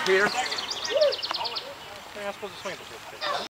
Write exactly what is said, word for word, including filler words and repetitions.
Peter. You're not supposed to swing at the fish.